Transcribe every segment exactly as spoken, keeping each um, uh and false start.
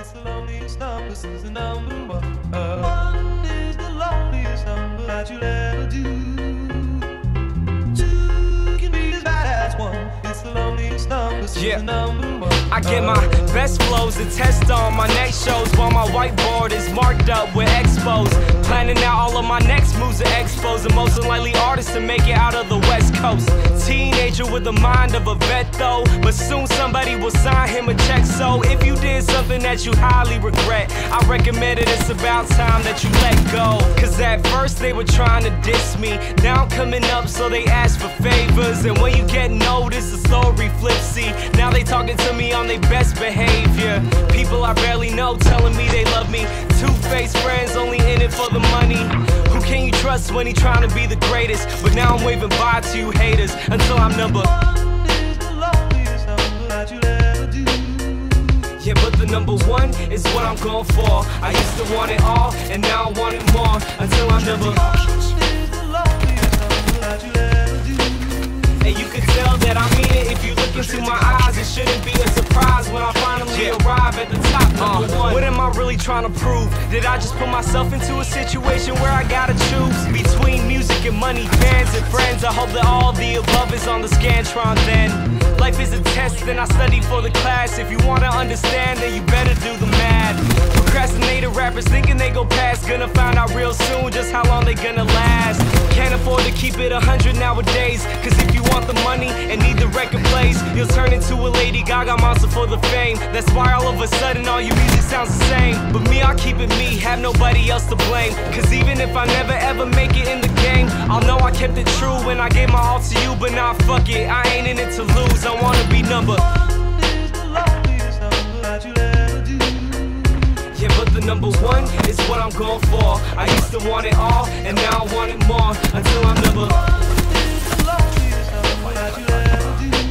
It's the loneliest number since the number one. Uh, one is the loneliest number that you'll ever do. Two can be as bad as one. It's the loneliest number since yeah. the number one. I get my best flows and test on my next shows while my whiteboard is marked up with expos. Planning out all of my next moves at expos. The most unlikely artist to make it out of the West Coast. Teenager with the mind of a vet though, but soon somebody will sign him a check. So if you did something that you highly regret, I recommend it, it's about time that you let go. Cause at first they were trying to diss me, now I'm coming up so they ask for favors. And when you get noticed, the story flips. See, now they talking to me on their best behavior. People I barely know telling me they love me. Two-faced friends only in it for the money. Who can you trust when he trying to be the greatest? But now I'm waving bye to you haters until I'm number one is the loneliest number that you'll ever do. Yeah, but the number one is what I'm going for. I used to want it all, and now I want it more. Until I'm number one is the loneliest number that you'll ever do. And you can tell that I mean it if you look into my eyes. It shouldn't be a surprise when I finally arrive at the top. Number uh, one. What am I really trying to prove? Did I just put myself into a situation where I gotta choose between music and money, fans and friends? I hope that all the above is on the Scantron then. Life is a test and I study for the class. If you wanna understand, then you better do the math. Procrastinated rappers thinking they go past, gonna find out real soon just how long they gonna last. Can't afford to keep it a hundred nowadays, cause if you want the money and need the record plays, you'll turn into a Lady Gaga monster for the fame. That's why all of a sudden all your music sounds the same. But me, I'll keep it me, have nobody else to blame. Cause even if I never ever make it in the game, I'll know I kept it true when I gave my all to you. But nah, fuck it, I ain't in it to lose, I wanna be number one is the loneliest number that you'll ever do. Yeah, but the number one is what I'm going for. I used to want it all, and now I want it more. Until I'm number one is the loneliest number that you'll ever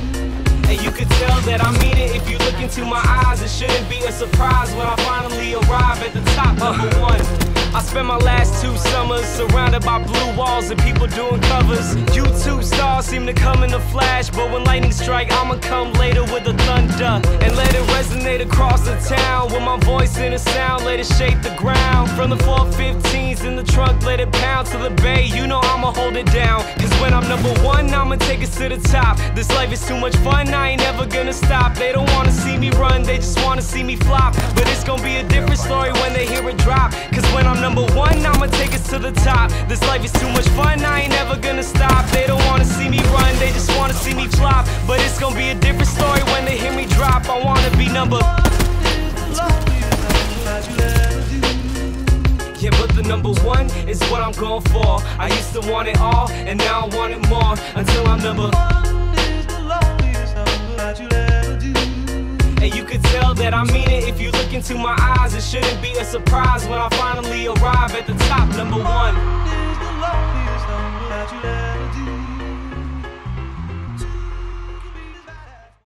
do. And you can tell that I mean it if you look into my eyes. It shouldn't be a surprise when I finally arrive at the top. Number one. I spent my last two summers surrounded by blue walls and people doing covers. YouTube stars seem to come in a flash, but when lightning strike, I'ma come later with the thunder and let it resonate across the town. With my voice in a sound, let it shake the ground. From the four fifteens in the trunk, let it pound to the bay. You know I'ma hold it down, cause when I'm number one, I'ma take us to the top. This life is too much fun, I ain't never gonna stop. They don't wanna see me run, they just wanna see me flop. But it's gonna be a different story when they hear it drop. Cause when I'm number one, I'ma take us to the top. This life is too much fun, I ain't never gonna stop. They don't wanna see me run, they just wanna see me flop. But it's gonna be a different story when they hear me drop. I wanna be number yeah, but the number one is what I'm going for. I used to want it all, and now I want it more. Until I'm number one is the loneliest number that you'll ever do. And you can tell that I mean it if you look into my eyes. It shouldn't be a surprise when I finally arrive at the top. Number one is the loneliest number that you'll ever do.